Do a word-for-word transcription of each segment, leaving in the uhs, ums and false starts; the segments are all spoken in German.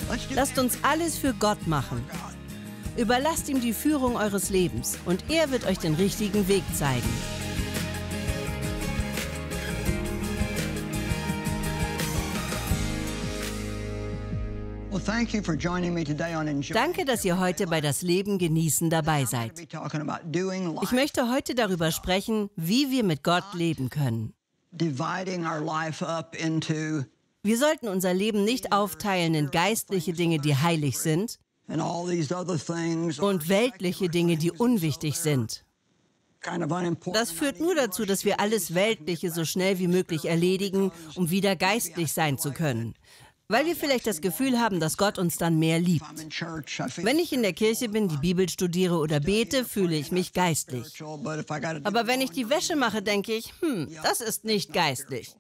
Lasst uns alles für Gott machen. Überlasst ihm die Führung eures Lebens und er wird euch den richtigen Weg zeigen. Danke, dass ihr heute bei Das Leben genießen dabei seid. Ich möchte heute darüber sprechen, wie wir mit Gott leben können. Wir sollten unser Leben nicht aufteilen in geistliche Dinge, die heilig sind, und weltliche Dinge, die unwichtig sind. Das führt nur dazu, dass wir alles Weltliche so schnell wie möglich erledigen, um wieder geistlich sein zu können. Weil wir vielleicht das Gefühl haben, dass Gott uns dann mehr liebt. Wenn ich in der Kirche bin, die Bibel studiere oder bete, fühle ich mich geistlich. Aber wenn ich die Wäsche mache, denke ich, hm, das ist nicht geistlich.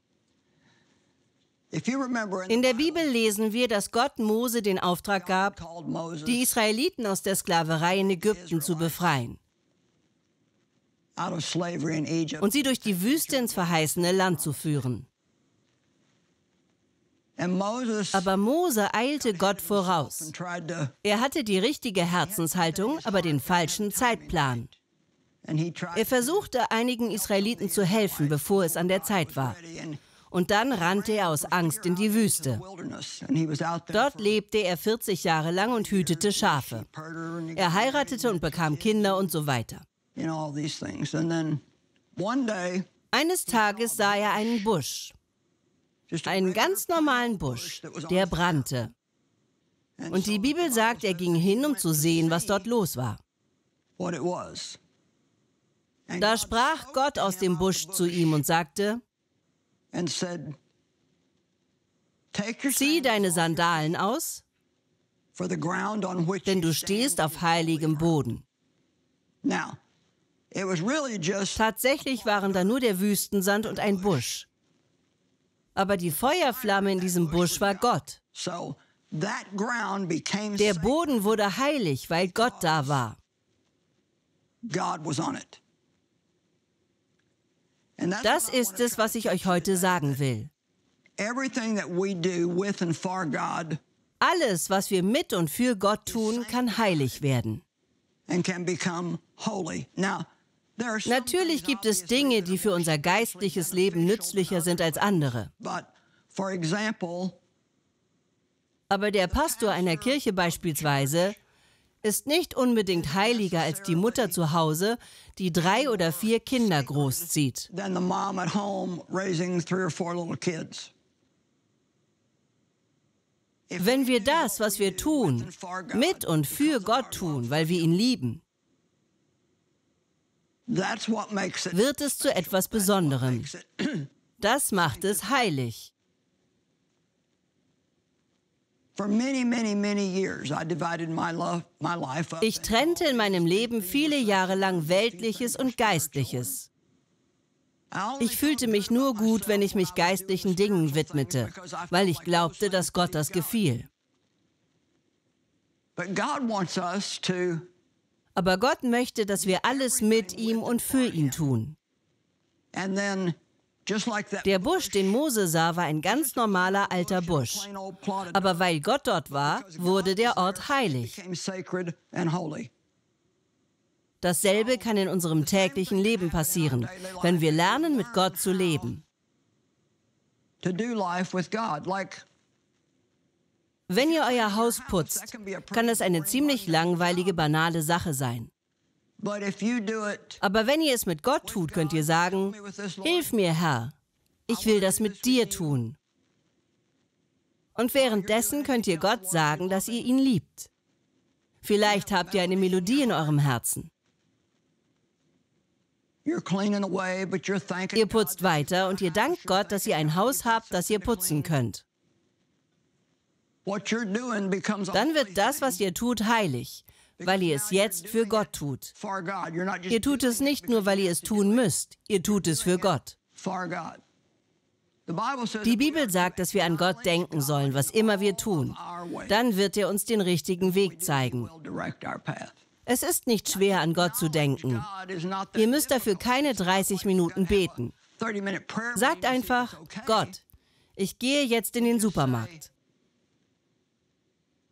In der Bibel lesen wir, dass Gott Mose den Auftrag gab, die Israeliten aus der Sklaverei in Ägypten zu befreien und sie durch die Wüste ins verheißene Land zu führen. Aber Mose eilte Gott voraus. Er hatte die richtige Herzenshaltung, aber den falschen Zeitplan. Er versuchte, einigen Israeliten zu helfen, bevor es an der Zeit war. Und dann rannte er aus Angst in die Wüste. Dort lebte er vierzig Jahre lang und hütete Schafe. Er heiratete und bekam Kinder und so weiter. Eines Tages sah er einen Busch. Einen ganz normalen Busch, der brannte. Und die Bibel sagt, er ging hin, um zu sehen, was dort los war. Da sprach Gott aus dem Busch zu ihm und sagte, zieh deine Sandalen aus, denn du stehst auf heiligem Boden. Tatsächlich waren da nur der Wüstensand und ein Busch. Aber die Feuerflamme in diesem Busch war Gott. Der Boden wurde heilig, weil Gott da war. Das ist es, was ich euch heute sagen will. Alles, was wir mit und für Gott tun, kann heilig werden. Natürlich gibt es Dinge, die für unser geistliches Leben nützlicher sind als andere. Aber der Pastor einer Kirche beispielsweise ist nicht unbedingt heiliger als die Mutter zu Hause, die drei oder vier Kinder großzieht. Wenn wir das, was wir tun, mit und für Gott tun, weil wir ihn lieben, wird es zu etwas Besonderem. Das macht es heilig. Ich trennte in meinem Leben viele Jahre lang Weltliches und Geistliches. Ich fühlte mich nur gut, wenn ich mich geistlichen Dingen widmete, weil ich glaubte, dass Gott das gefiel. Aber Gott möchte, dass wir alles mit ihm und für ihn tun. Der Busch, den Mose sah, war ein ganz normaler alter Busch. Aber weil Gott dort war, wurde der Ort heilig. Dasselbe kann in unserem täglichen Leben passieren, wenn wir lernen, mit Gott zu leben. Wenn ihr euer Haus putzt, kann es eine ziemlich langweilige, banale Sache sein. Aber wenn ihr es mit Gott tut, könnt ihr sagen, hilf mir, Herr, ich will das mit dir tun. Und währenddessen könnt ihr Gott sagen, dass ihr ihn liebt. Vielleicht habt ihr eine Melodie in eurem Herzen. Ihr putzt weiter und ihr dankt Gott, dass ihr ein Haus habt, das ihr putzen könnt. Dann wird das, was ihr tut, heilig, weil ihr es jetzt für Gott tut. Ihr tut es nicht nur, weil ihr es tun müsst, ihr tut es für Gott. Die Bibel sagt, dass wir an Gott denken sollen, was immer wir tun. Dann wird er uns den richtigen Weg zeigen. Es ist nicht schwer, an Gott zu denken. Ihr müsst dafür keine dreißig Minuten beten. Sagt einfach, Gott, ich gehe jetzt in den Supermarkt.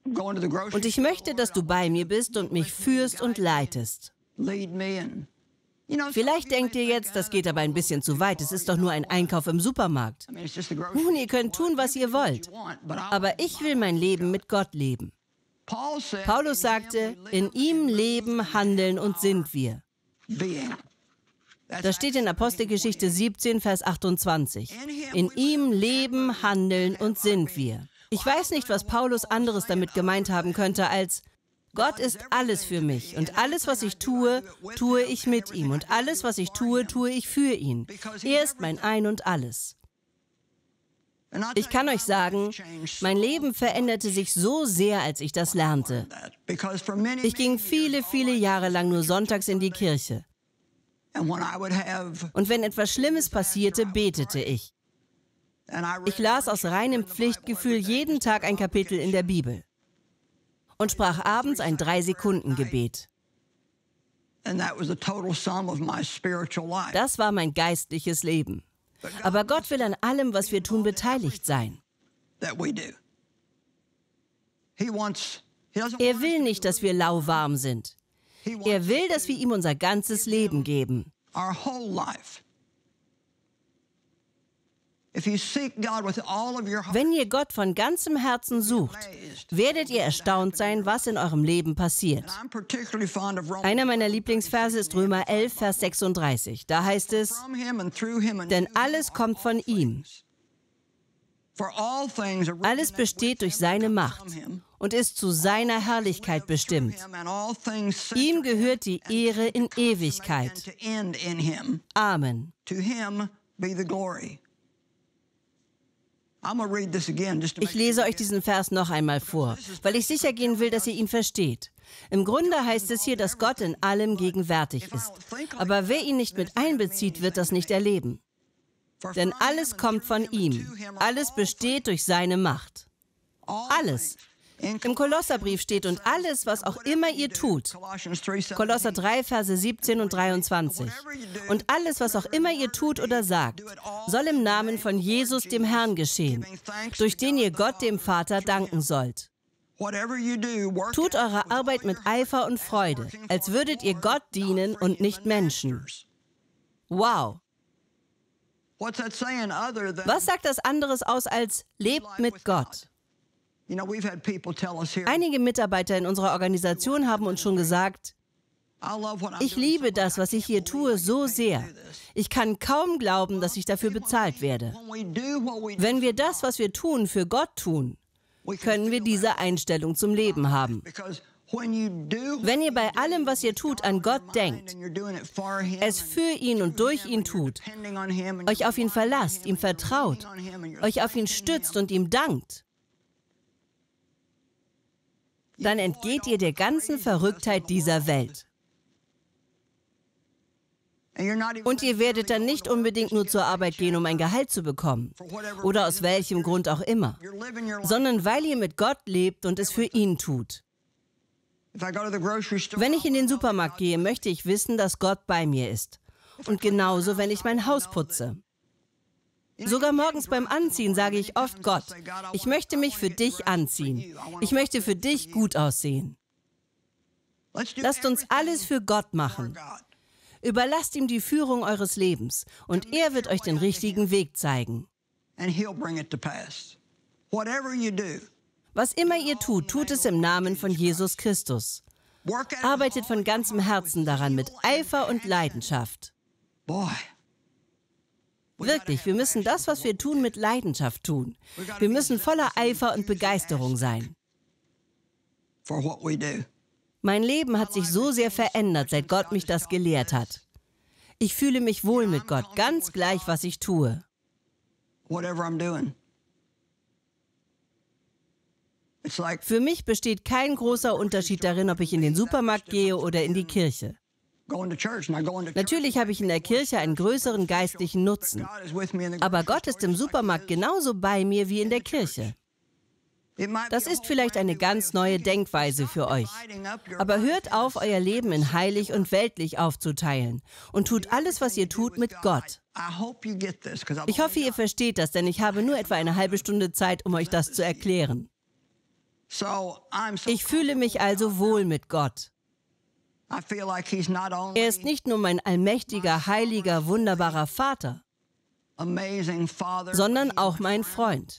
Und ich möchte, dass du bei mir bist und mich führst und leitest. Vielleicht denkt ihr jetzt, das geht aber ein bisschen zu weit, es ist doch nur ein Einkauf im Supermarkt. Nun, ihr könnt tun, was ihr wollt, aber ich will mein Leben mit Gott leben. Paulus sagte, in ihm leben, handeln und sind wir. Das steht in Apostelgeschichte siebzehn, Vers achtundzwanzig. In ihm leben, handeln und sind wir. Ich weiß nicht, was Paulus anderes damit gemeint haben könnte als: Gott ist alles für mich und alles, was ich tue, tue ich mit ihm und alles, was ich tue, tue ich für ihn. Er ist mein Ein und Alles. Ich kann euch sagen, mein Leben veränderte sich so sehr, als ich das lernte. Ich ging viele, viele Jahre lang nur sonntags in die Kirche. Und wenn etwas Schlimmes passierte, betete ich. Ich las aus reinem Pflichtgefühl jeden Tag ein Kapitel in der Bibel und sprach abends ein Drei-Sekunden-Gebet. Das war mein geistliches Leben. Aber Gott will an allem, was wir tun, beteiligt sein. Er will nicht, dass wir lauwarm sind. Er will, dass wir ihm unser ganzes Leben geben. Wenn ihr Gott von ganzem Herzen sucht, werdet ihr erstaunt sein, was in eurem Leben passiert. Einer meiner Lieblingsverse ist Römer elf, Vers sechsunddreißig. Da heißt es: Denn alles kommt von ihm. Alles besteht durch seine Macht und ist zu seiner Herrlichkeit bestimmt. Ihm gehört die Ehre in Ewigkeit. Amen. Ich lese euch diesen Vers noch einmal vor, weil ich sicher gehen will, dass ihr ihn versteht. Im Grunde heißt es hier, dass Gott in allem gegenwärtig ist. Aber wer ihn nicht mit einbezieht, wird das nicht erleben. Denn alles kommt von ihm. Alles besteht durch seine Macht. Alles. Im Kolosserbrief steht: und alles, was auch immer ihr tut. Kolosser drei, Verse siebzehn und dreiundzwanzig. Und alles, was auch immer ihr tut oder sagt, soll im Namen von Jesus, dem Herrn, geschehen, durch den ihr Gott, dem Vater, danken sollt. Tut eure Arbeit mit Eifer und Freude, als würdet ihr Gott dienen und nicht Menschen. Wow! Was sagt das anderes aus als: lebt mit Gott? Einige Mitarbeiter in unserer Organisation haben uns schon gesagt: Ich liebe das, was ich hier tue, so sehr. Ich kann kaum glauben, dass ich dafür bezahlt werde. Wenn wir das, was wir tun, für Gott tun, können wir diese Einstellung zum Leben haben. Wenn ihr bei allem, was ihr tut, an Gott denkt, es für ihn und durch ihn tut, euch auf ihn verlasst, ihm vertraut, euch auf ihn stützt und ihm dankt, dann entgeht ihr der ganzen Verrücktheit dieser Welt. Und ihr werdet dann nicht unbedingt nur zur Arbeit gehen, um ein Gehalt zu bekommen, oder aus welchem Grund auch immer, sondern weil ihr mit Gott lebt und es für ihn tut. Wenn ich in den Supermarkt gehe, möchte ich wissen, dass Gott bei mir ist. Und genauso, wenn ich mein Haus putze. Sogar morgens beim Anziehen sage ich oft: Gott, ich möchte mich für dich anziehen. Ich möchte für dich gut aussehen. Lasst uns alles für Gott machen. Überlasst ihm die Führung eures Lebens und er wird euch den richtigen Weg zeigen. Was immer ihr tut, tut es im Namen von Jesus Christus. Arbeitet von ganzem Herzen daran mit Eifer und Leidenschaft. Wirklich, wir müssen das, was wir tun, mit Leidenschaft tun. Wir müssen voller Eifer und Begeisterung sein. Mein Leben hat sich so sehr verändert, seit Gott mich das gelehrt hat. Ich fühle mich wohl mit Gott, ganz gleich, was ich tue. Für mich besteht kein großer Unterschied darin, ob ich in den Supermarkt gehe oder in die Kirche. Natürlich habe ich in der Kirche einen größeren geistlichen Nutzen, aber Gott ist im Supermarkt genauso bei mir wie in der Kirche. Das ist vielleicht eine ganz neue Denkweise für euch. Aber hört auf, euer Leben in heilig und weltlich aufzuteilen und tut alles, was ihr tut, mit Gott. Ich hoffe, ihr versteht das, denn ich habe nur etwa eine halbe Stunde Zeit, um euch das zu erklären. Ich fühle mich also wohl mit Gott. Er ist nicht nur mein allmächtiger, heiliger, wunderbarer Vater, sondern auch mein Freund.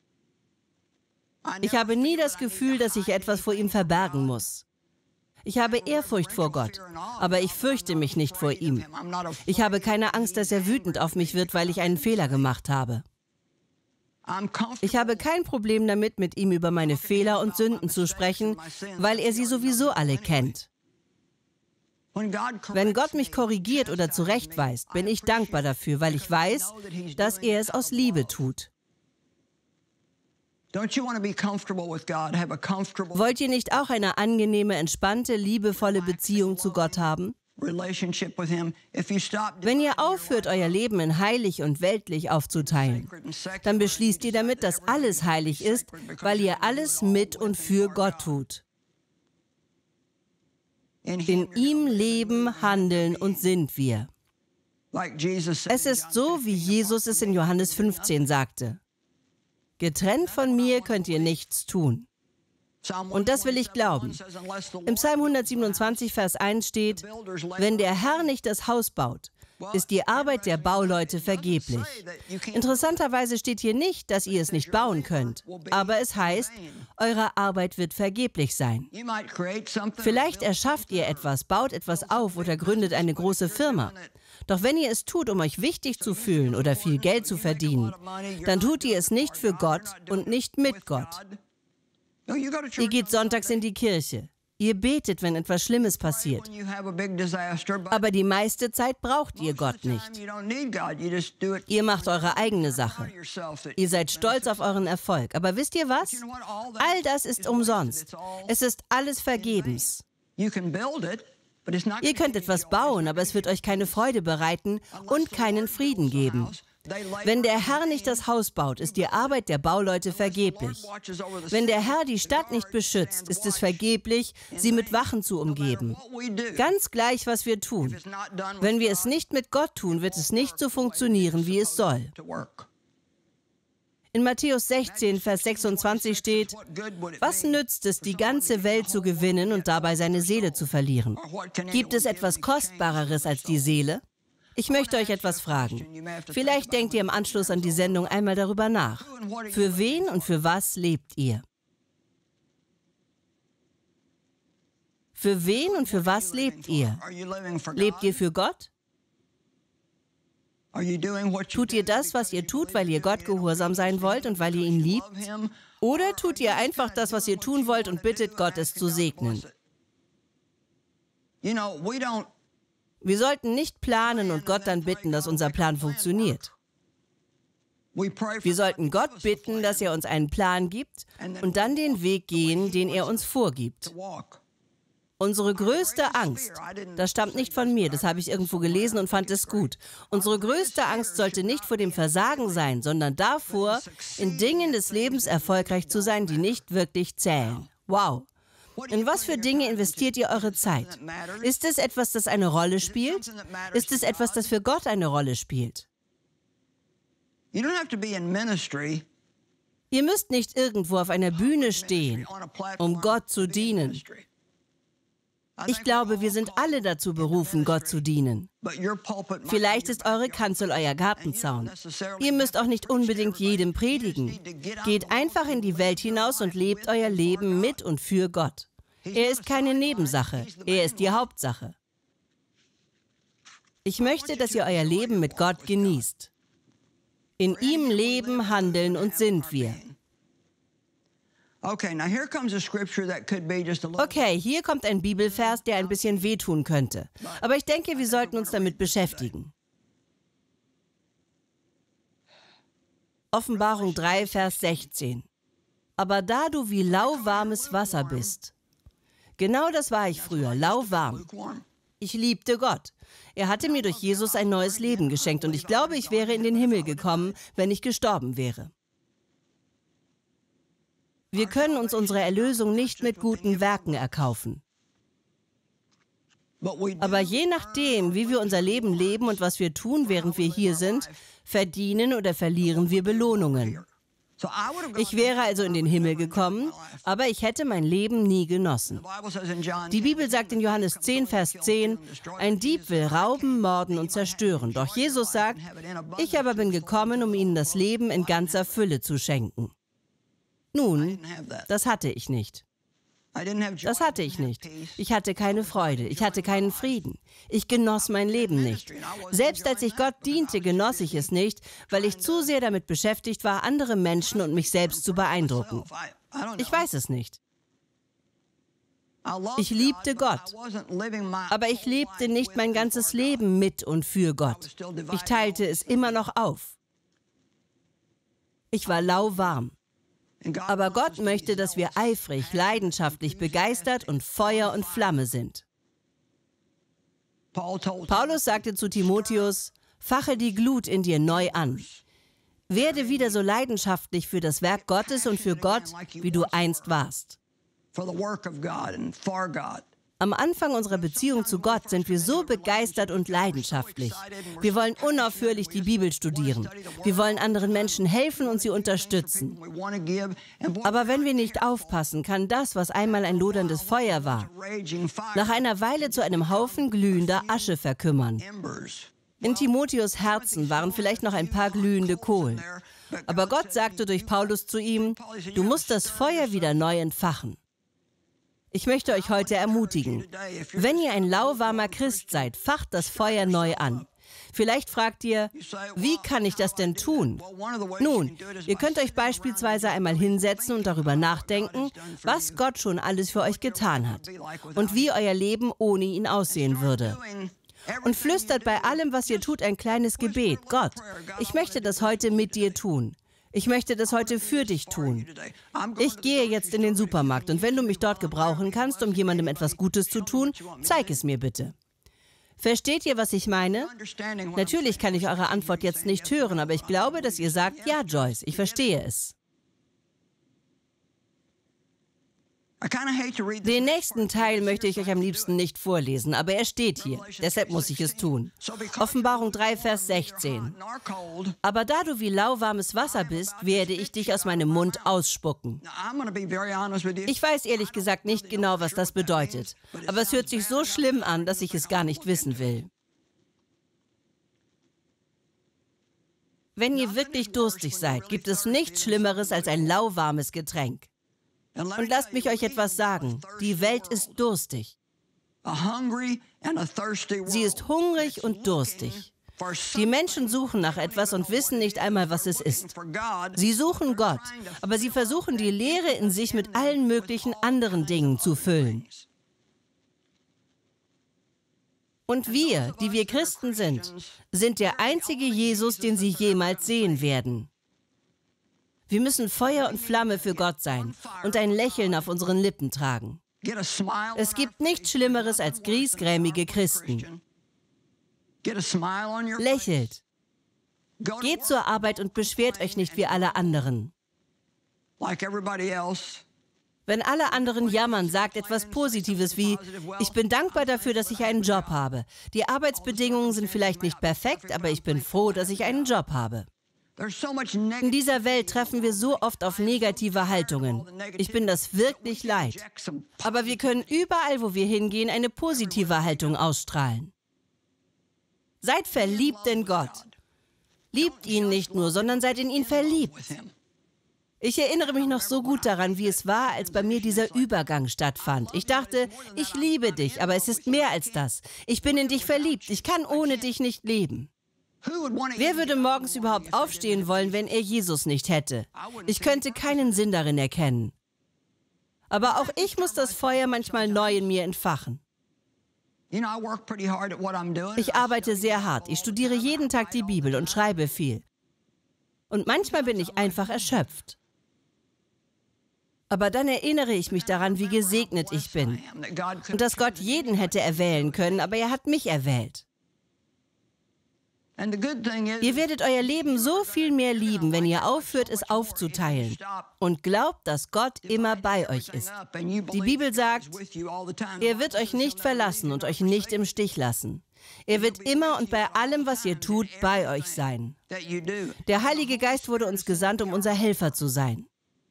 Ich habe nie das Gefühl, dass ich etwas vor ihm verbergen muss. Ich habe Ehrfurcht vor Gott, aber ich fürchte mich nicht vor ihm. Ich habe keine Angst, dass er wütend auf mich wird, weil ich einen Fehler gemacht habe. Ich habe kein Problem damit, mit ihm über meine Fehler und Sünden zu sprechen, weil er sie sowieso alle kennt. Wenn Gott mich korrigiert oder zurechtweist, bin ich dankbar dafür, weil ich weiß, dass er es aus Liebe tut. Wollt ihr nicht auch eine angenehme, entspannte, liebevolle Beziehung zu Gott haben? Wenn ihr aufhört, euer Leben in heilig und weltlich aufzuteilen, dann beschließt ihr damit, dass alles heilig ist, weil ihr alles mit und für Gott tut. In ihm leben, handeln und sind wir. Es ist so, wie Jesus es in Johannes fünfzehn sagte. Getrennt von mir könnt ihr nichts tun. Und das will ich glauben. Im Psalm hundertsiebenundzwanzig, Vers eins steht, wenn der Herr nicht das Haus baut, ist die Arbeit der Bauleute vergeblich. Interessanterweise steht hier nicht, dass ihr es nicht bauen könnt, aber es heißt, eure Arbeit wird vergeblich sein. Vielleicht erschafft ihr etwas, baut etwas auf oder gründet eine große Firma. Doch wenn ihr es tut, um euch wichtig zu fühlen oder viel Geld zu verdienen, dann tut ihr es nicht für Gott und nicht mit Gott. Ihr geht sonntags in die Kirche. Ihr betet, wenn etwas Schlimmes passiert. Aber die meiste Zeit braucht ihr Gott nicht. Ihr macht eure eigene Sache. Ihr seid stolz auf euren Erfolg. Aber wisst ihr was? All das ist umsonst. Es ist alles vergebens. Ihr könnt etwas bauen, aber es wird euch keine Freude bereiten und keinen Frieden geben. Wenn der Herr nicht das Haus baut, ist die Arbeit der Bauleute vergeblich. Wenn der Herr die Stadt nicht beschützt, ist es vergeblich, sie mit Wachen zu umgeben. Ganz gleich, was wir tun. Wenn wir es nicht mit Gott tun, wird es nicht so funktionieren, wie es soll. In Matthäus sechzehn, Vers sechsundzwanzig steht, was nützt es, die ganze Welt zu gewinnen und dabei seine Seele zu verlieren? Gibt es etwas Kostbareres als die Seele? Ich möchte euch etwas fragen. Vielleicht denkt ihr im Anschluss an die Sendung einmal darüber nach. Für wen und für was lebt ihr? Für wen und für was lebt ihr? Lebt ihr für Gott? Tut ihr das, was ihr tut, weil ihr Gott gehorsam sein wollt und weil ihr ihn liebt? Oder tut ihr einfach das, was ihr tun wollt und bittet Gott, es zu segnen? Wir sollten nicht planen und Gott dann bitten, dass unser Plan funktioniert. Wir sollten Gott bitten, dass er uns einen Plan gibt und dann den Weg gehen, den er uns vorgibt. Unsere größte Angst, das stammt nicht von mir, das habe ich irgendwo gelesen und fand es gut. Unsere größte Angst sollte nicht vor dem Versagen sein, sondern davor, in Dingen des Lebens erfolgreich zu sein, die nicht wirklich zählen. Wow! In was für Dinge investiert ihr eure Zeit? Ist es etwas, das eine Rolle spielt? Ist es etwas, das für Gott eine Rolle spielt? Ihr müsst nicht irgendwo auf einer Bühne stehen, um Gott zu dienen. Ich glaube, wir sind alle dazu berufen, Gott zu dienen. Vielleicht ist eure Kanzel euer Gartenzaun. Ihr müsst auch nicht unbedingt jedem predigen. Geht einfach in die Welt hinaus und lebt euer Leben mit und für Gott. Er ist keine Nebensache, er ist die Hauptsache. Ich möchte, dass ihr euer Leben mit Gott genießt. In ihm leben, handeln und sind wir. Okay, hier kommt ein Bibelvers, der ein bisschen wehtun könnte. Aber ich denke, wir sollten uns damit beschäftigen. Offenbarung drei, Vers sechzehn. Aber da du wie lauwarmes Wasser bist. Genau das war ich früher, lauwarm. Ich liebte Gott. Er hatte mir durch Jesus ein neues Leben geschenkt und ich glaube, ich wäre in den Himmel gekommen, wenn ich gestorben wäre. Wir können uns unsere Erlösung nicht mit guten Werken erkaufen. Aber je nachdem, wie wir unser Leben leben und was wir tun, während wir hier sind, verdienen oder verlieren wir Belohnungen. Ich wäre also in den Himmel gekommen, aber ich hätte mein Leben nie genossen. Die Bibel sagt in Johannes zehn, Vers zehn, ein Dieb will rauben, morden und zerstören. Doch Jesus sagt, ich aber bin gekommen, um ihnen das Leben in ganzer Fülle zu schenken. Nun, das hatte ich nicht. Das hatte ich nicht. Ich hatte keine Freude, ich hatte keinen Frieden. Ich genoss mein Leben nicht. Selbst als ich Gott diente, genoss ich es nicht, weil ich zu sehr damit beschäftigt war, andere Menschen und mich selbst zu beeindrucken. Ich weiß es nicht. Ich liebte Gott, aber ich lebte nicht mein ganzes Leben mit und für Gott. Ich teilte es immer noch auf. Ich war lauwarm. Aber Gott möchte, dass wir eifrig, leidenschaftlich, begeistert und Feuer und Flamme sind. Paulus sagte zu Timotheus, fache die Glut in dir neu an. Werde wieder so leidenschaftlich für das Werk Gottes und für Gott, wie du einst warst. Am Anfang unserer Beziehung zu Gott sind wir so begeistert und leidenschaftlich. Wir wollen unaufhörlich die Bibel studieren. Wir wollen anderen Menschen helfen und sie unterstützen. Aber wenn wir nicht aufpassen, kann das, was einmal ein loderndes Feuer war, nach einer Weile zu einem Haufen glühender Asche verkümmern. In Timotheus' Herzen waren vielleicht noch ein paar glühende Kohlen. Aber Gott sagte durch Paulus zu ihm, du musst das Feuer wieder neu entfachen. Ich möchte euch heute ermutigen, wenn ihr ein lauwarmer Christ seid, facht das Feuer neu an. Vielleicht fragt ihr, wie kann ich das denn tun? Nun, ihr könnt euch beispielsweise einmal hinsetzen und darüber nachdenken, was Gott schon alles für euch getan hat und wie euer Leben ohne ihn aussehen würde. Und flüstert bei allem, was ihr tut, ein kleines Gebet. Gott, ich möchte das heute mit dir tun. Ich möchte das heute für dich tun. Ich gehe jetzt in den Supermarkt und wenn du mich dort gebrauchen kannst, um jemandem etwas Gutes zu tun, zeig es mir bitte. Versteht ihr, was ich meine? Natürlich kann ich eure Antwort jetzt nicht hören, aber ich glaube, dass ihr sagt, ja, Joyce, ich verstehe es. Den nächsten Teil möchte ich euch am liebsten nicht vorlesen, aber er steht hier. Deshalb muss ich es tun. Offenbarung drei, Vers sechzehn. Aber da du wie lauwarmes Wasser bist, werde ich dich aus meinem Mund ausspucken. Ich weiß ehrlich gesagt nicht genau, was das bedeutet, aber es hört sich so schlimm an, dass ich es gar nicht wissen will. Wenn ihr wirklich durstig seid, gibt es nichts Schlimmeres als ein lauwarmes Getränk. Und lasst mich euch etwas sagen, die Welt ist durstig. Sie ist hungrig und durstig. Die Menschen suchen nach etwas und wissen nicht einmal, was es ist. Sie suchen Gott, aber sie versuchen die Leere in sich mit allen möglichen anderen Dingen zu füllen. Und wir, die wir Christen sind, sind der einzige Jesus, den sie jemals sehen werden. Wir müssen Feuer und Flamme für Gott sein und ein Lächeln auf unseren Lippen tragen. Es gibt nichts Schlimmeres als griesgrämige Christen. Lächelt. Geht zur Arbeit und beschwert euch nicht wie alle anderen. Wenn alle anderen jammern, sagt etwas Positives wie, ich bin dankbar dafür, dass ich einen Job habe. Die Arbeitsbedingungen sind vielleicht nicht perfekt, aber ich bin froh, dass ich einen Job habe. In dieser Welt treffen wir so oft auf negative Haltungen. Ich bin das wirklich leid. Aber wir können überall, wo wir hingehen, eine positive Haltung ausstrahlen. Seid verliebt in Gott. Liebt ihn nicht nur, sondern seid in ihn verliebt. Ich erinnere mich noch so gut daran, wie es war, als bei mir dieser Übergang stattfand. Ich dachte, ich liebe dich, aber es ist mehr als das. Ich bin in dich verliebt. Ich kann ohne dich nicht leben. Wer würde morgens überhaupt aufstehen wollen, wenn er Jesus nicht hätte? Ich könnte keinen Sinn darin erkennen. Aber auch ich muss das Feuer manchmal neu in mir entfachen. Ich arbeite sehr hart. Ich studiere jeden Tag die Bibel und schreibe viel. Und manchmal bin ich einfach erschöpft. Aber dann erinnere ich mich daran, wie gesegnet ich bin. Und dass Gott jeden hätte erwählen können, aber er hat mich erwählt. Ihr werdet euer Leben so viel mehr lieben, wenn ihr aufhört, es aufzuteilen und glaubt, dass Gott immer bei euch ist. Die Bibel sagt, er wird euch nicht verlassen und euch nicht im Stich lassen. Er wird immer und bei allem, was ihr tut, bei euch sein. Der Heilige Geist wurde uns gesandt, um unser Helfer zu sein.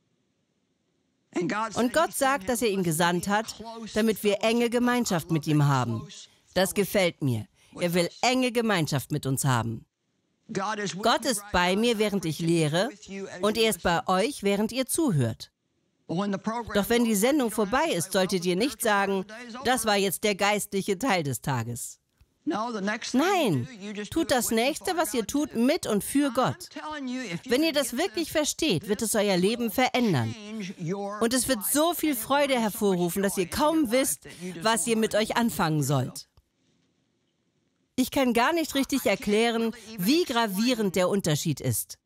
Und Gott sagt, dass er ihn gesandt hat, damit wir enge Gemeinschaft mit ihm haben. Das gefällt mir. Er will enge Gemeinschaft mit uns haben. Gott ist bei mir, während ich lehre, und er ist bei euch, während ihr zuhört. Doch wenn die Sendung vorbei ist, solltet ihr nicht sagen, das war jetzt der geistliche Teil des Tages. Nein, tut das Nächste, was ihr tut, mit und für Gott. Wenn ihr das wirklich versteht, wird es euer Leben verändern. Und es wird so viel Freude hervorrufen, dass ihr kaum wisst, was ihr mit euch anfangen sollt. Ich kann gar nicht richtig erklären, wie gravierend der Unterschied ist.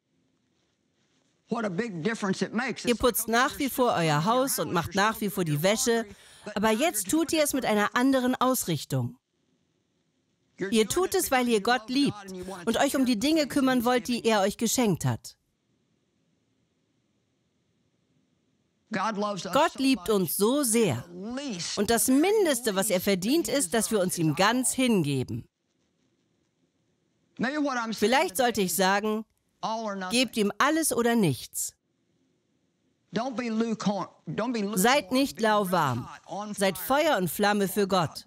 Ihr putzt nach wie vor euer Haus und macht nach wie vor die Wäsche, aber jetzt tut ihr es mit einer anderen Ausrichtung. Ihr tut es, weil ihr Gott liebt und euch um die Dinge kümmern wollt, die er euch geschenkt hat. Gott liebt uns so sehr. Und das Mindeste, was er verdient, ist, dass wir uns ihm ganz hingeben. Vielleicht sollte ich sagen, gebt ihm alles oder nichts. Seid nicht lauwarm. Seid Feuer und Flamme für Gott.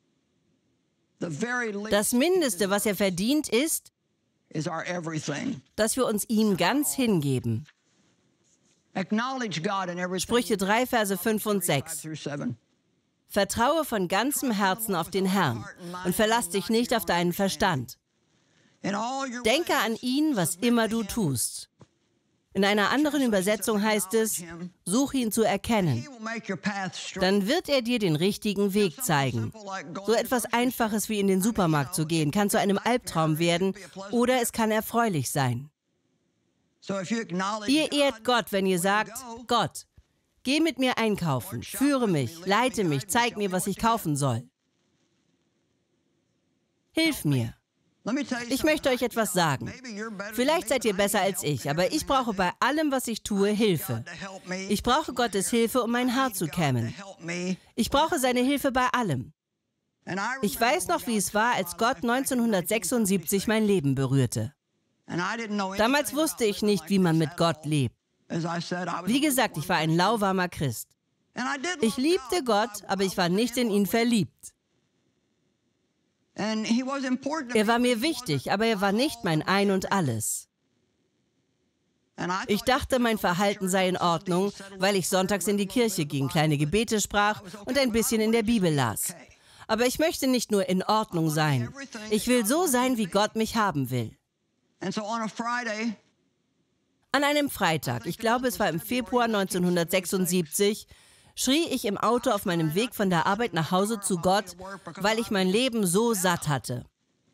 Das Mindeste, was er verdient, ist, dass wir uns ihm ganz hingeben. Sprüche drei, Verse fünf und sechs. Vertraue von ganzem Herzen auf den Herrn und verlass dich nicht auf deinen Verstand. Denke an ihn, was immer du tust. In einer anderen Übersetzung heißt es, such ihn zu erkennen. Dann wird er dir den richtigen Weg zeigen. So etwas Einfaches wie in den Supermarkt zu gehen, kann zu einem Albtraum werden oder es kann erfreulich sein. Ihr ehrt Gott, wenn ihr sagt, Gott, geh mit mir einkaufen, führe mich, leite mich, zeig mir, was ich kaufen soll. Hilf mir. Ich möchte euch etwas sagen. Vielleicht seid ihr besser als ich, aber ich brauche bei allem, was ich tue, Hilfe. Ich brauche Gottes Hilfe, um mein Haar zu kämmen. Ich brauche seine Hilfe bei allem. Ich weiß noch, wie es war, als Gott neunzehnhundertsechsundsiebzig mein Leben berührte. Damals wusste ich nicht, wie man mit Gott lebt. Wie gesagt, ich war ein lauwarmer Christ. Ich liebte Gott, aber ich war nicht in ihn verliebt. Er war mir wichtig, aber er war nicht mein Ein und Alles. Ich dachte, mein Verhalten sei in Ordnung, weil ich sonntags in die Kirche ging, kleine Gebete sprach und ein bisschen in der Bibel las. Aber ich möchte nicht nur in Ordnung sein. Ich will so sein, wie Gott mich haben will. An einem Freitag, ich glaube, es war im Februar neunzehnhundertsechsundsiebzig, schrie ich im Auto auf meinem Weg von der Arbeit nach Hause zu Gott, weil ich mein Leben so satt hatte.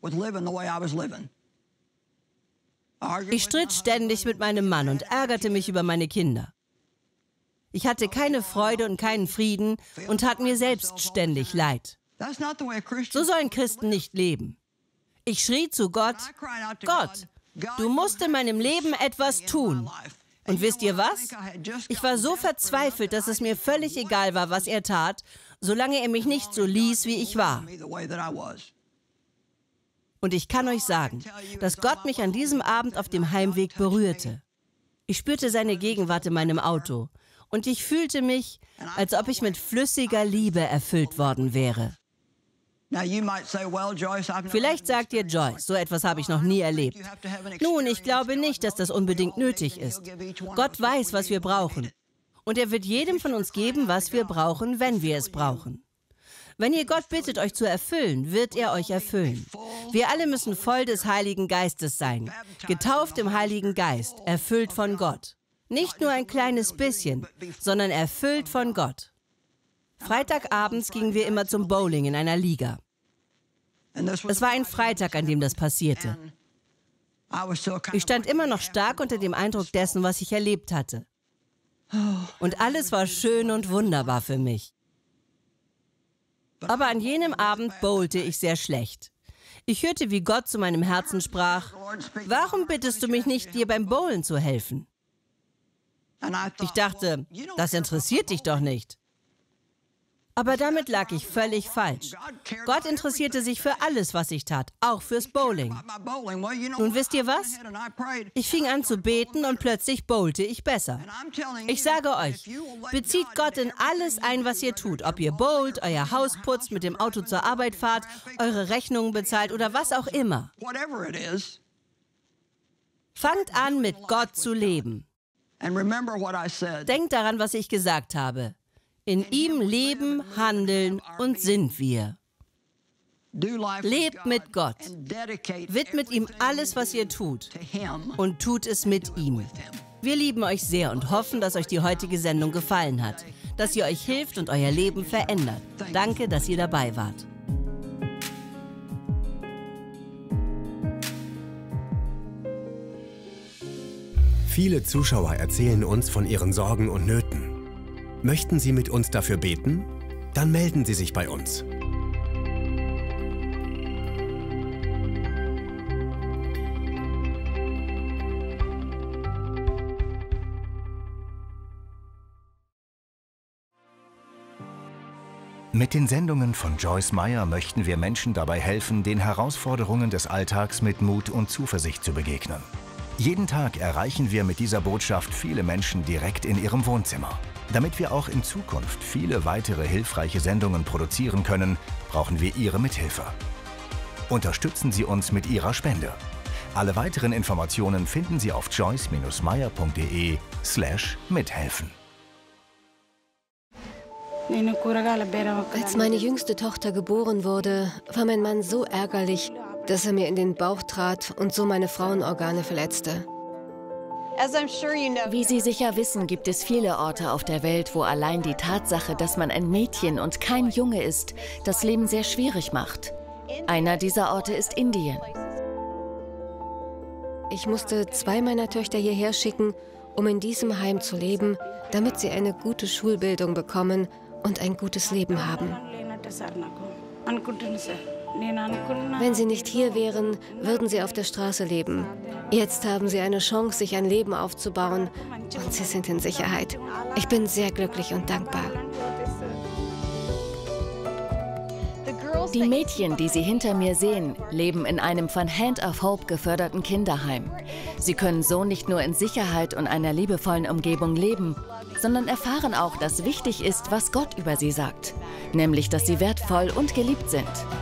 Ich stritt ständig mit meinem Mann und ärgerte mich über meine Kinder. Ich hatte keine Freude und keinen Frieden und tat mir selbst ständig leid. So sollen Christen nicht leben. Ich schrie zu Gott, Gott, du musst in meinem Leben etwas tun. Und wisst ihr was? Ich war so verzweifelt, dass es mir völlig egal war, was er tat, solange er mich nicht so ließ, wie ich war. Und ich kann euch sagen, dass Gott mich an diesem Abend auf dem Heimweg berührte. Ich spürte seine Gegenwart in meinem Auto und ich fühlte mich, als ob ich mit flüssiger Liebe erfüllt worden wäre. Vielleicht sagt ihr, Joyce, so etwas habe ich noch nie erlebt. Nun, ich glaube nicht, dass das unbedingt nötig ist. Gott weiß, was wir brauchen. Und er wird jedem von uns geben, was wir brauchen, wenn wir es brauchen. Wenn ihr Gott bittet, euch zu erfüllen, wird er euch erfüllen. Wir alle müssen voll des Heiligen Geistes sein, getauft im Heiligen Geist, erfüllt von Gott. Nicht nur ein kleines bisschen, sondern erfüllt von Gott. Freitagabends gingen wir immer zum Bowling in einer Liga. Es war ein Freitag, an dem das passierte. Ich stand immer noch stark unter dem Eindruck dessen, was ich erlebt hatte. Und alles war schön und wunderbar für mich. Aber an jenem Abend bowlte ich sehr schlecht. Ich hörte, wie Gott zu meinem Herzen sprach, warum bittest du mich nicht, dir beim Bowlen zu helfen? Ich dachte, das interessiert dich doch nicht. Aber damit lag ich völlig falsch. Gott interessierte sich für alles, was ich tat, auch fürs Bowling. Nun wisst ihr was? Ich fing an zu beten und plötzlich bowlte ich besser. Ich sage euch, bezieht Gott in alles ein, was ihr tut. Ob ihr bowlt, euer Haus putzt, mit dem Auto zur Arbeit fahrt, eure Rechnungen bezahlt oder was auch immer. Fangt an, mit Gott zu leben. Denkt daran, was ich gesagt habe. In ihm leben, handeln und sind wir. Lebt mit Gott. Widmet ihm alles, was ihr tut. Und tut es mit ihm. Wir lieben euch sehr und hoffen, dass euch die heutige Sendung gefallen hat. Dass sie euch hilft und euer Leben verändert. Danke, dass ihr dabei wart. Viele Zuschauer erzählen uns von ihren Sorgen und Nöten. Möchten Sie mit uns dafür beten? Dann melden Sie sich bei uns. Mit den Sendungen von Joyce Meyer möchten wir Menschen dabei helfen, den Herausforderungen des Alltags mit Mut und Zuversicht zu begegnen. Jeden Tag erreichen wir mit dieser Botschaft viele Menschen direkt in ihrem Wohnzimmer. Damit wir auch in Zukunft viele weitere hilfreiche Sendungen produzieren können, brauchen wir Ihre Mithilfe. Unterstützen Sie uns mit Ihrer Spende. Alle weiteren Informationen finden Sie auf joyce Bindestrich meyer punkt de slash mithelfen. Als meine jüngste Tochter geboren wurde, war mein Mann so ärgerlich, dass er mir in den Bauch trat und so meine Frauenorgane verletzte. Wie Sie sicher wissen, gibt es viele Orte auf der Welt, wo allein die Tatsache, dass man ein Mädchen und kein Junge ist, das Leben sehr schwierig macht. Einer dieser Orte ist Indien. Ich musste zwei meiner Töchter hierher schicken, um in diesem Heim zu leben, damit sie eine gute Schulbildung bekommen und ein gutes Leben haben. Wenn sie nicht hier wären, würden sie auf der Straße leben. Jetzt haben sie eine Chance, sich ein Leben aufzubauen und sie sind in Sicherheit. Ich bin sehr glücklich und dankbar. Die Mädchen, die Sie hinter mir sehen, leben in einem von Hand of Hope geförderten Kinderheim. Sie können so nicht nur in Sicherheit und einer liebevollen Umgebung leben, sondern erfahren auch, dass wichtig ist, was Gott über sie sagt, nämlich, dass sie wertvoll und geliebt sind.